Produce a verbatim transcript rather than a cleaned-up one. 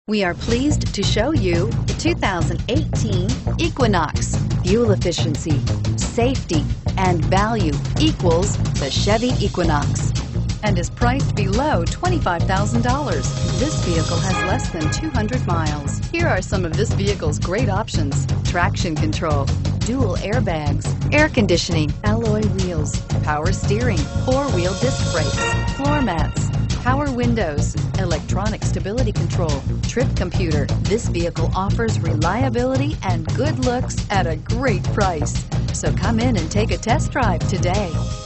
We are pleased to show you the two thousand eighteen Equinox. Fuel efficiency, safety, and value equals the Chevy Equinox and is priced below twenty-five thousand dollars. This vehicle has less than two hundred miles. Here are some of this vehicle's great options: traction control, dual airbags, air conditioning, alloy wheels, power steering, four-wheel disc brakes, floor mats, power windows, electronic stability control, trip computer. This vehicle offers reliability and good looks at a great price. So come in and take a test drive today.